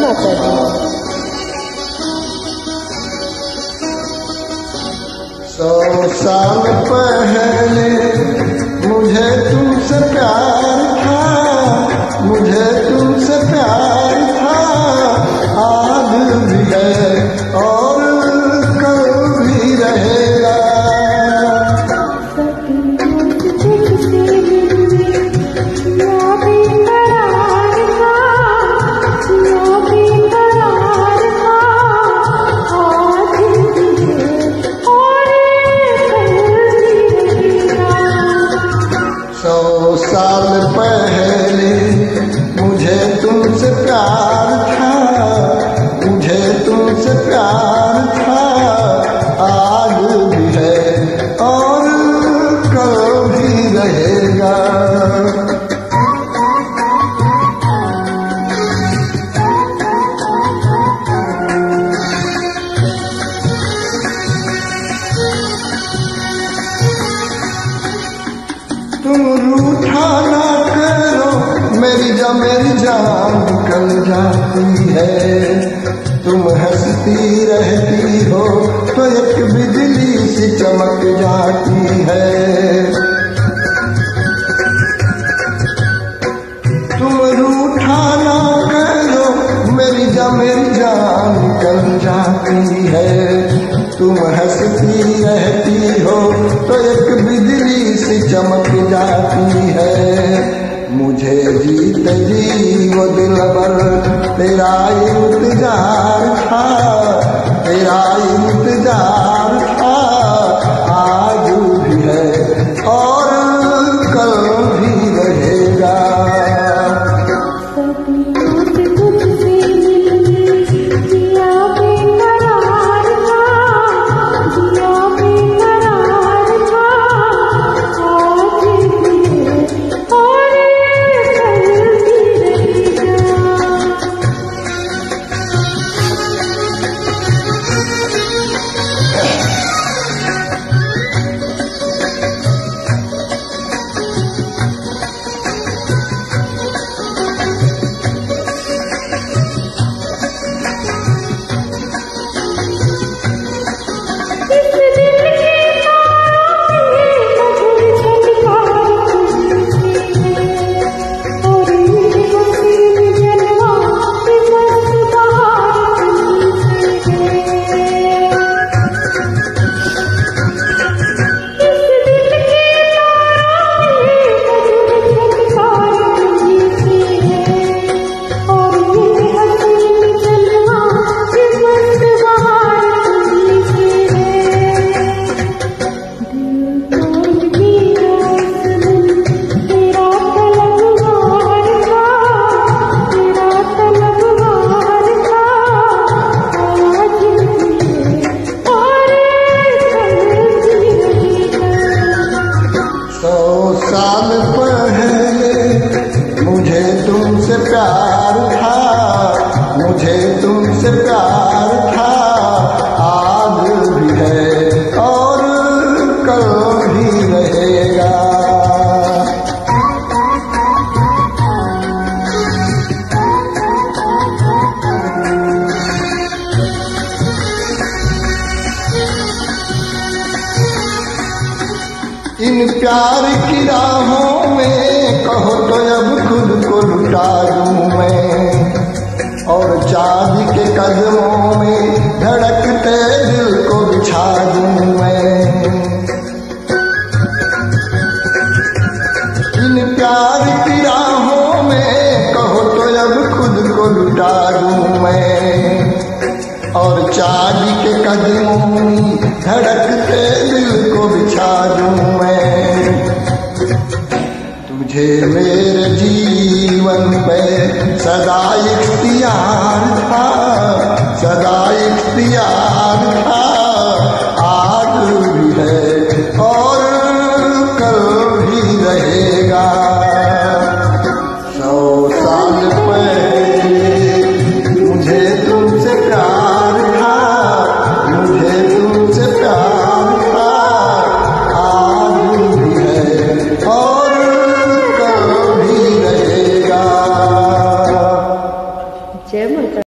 माता दी। 100 साल पहले मुझे तुमसे प्यार था, मुझे तुमसे प्यार था, आज भी है और कल भी रहेगा। सौ साल पहले मुझे तुमसे प्यार था, मुझे तुमसे प्यार था, आज भी है और कल भी रहेगा। तुम रूठा ना करो, मेरी जान निकल जाती है। तुम हंसती रहती हो तो एक बिजली सी चमक जाती है। तुम रूठा ना करो, मेरी जान निकल जाती है। तुम हंसती रहती हो तो एक बिजली सी चमक जाती है। मुझे जीत जी वो दिलबर तेरा इंतजार था, तेरा इंतजार था, आज भी है और कल भी रहेगा। साल पहले मुझे तुमसे प्यार था, मुझे तुमसे प्यार था, आज भी है और कल भी रहेगा। इन प्यार की राहों में कहो तो अब खुद को लुटा दूं मैं, और चांद के कदमों में धड़कते दिल को बिछा दूं मैं। इन प्यार की राहों में कहो तो अब खुद को लुटा दूं मैं, और चांद के कदमों में धड़कते दिल को बिछा दूं मैं। तुझे मेरे जीवन पे सदा इख्तियार था, सदा इख्तियार था, आज भी है और कल भी रहेगा। 100 साल पहले मुझे तुमसे प्यार था, मुझे तुमसे प्यार था, आज भी है और कल भी रहेगा। जय माता।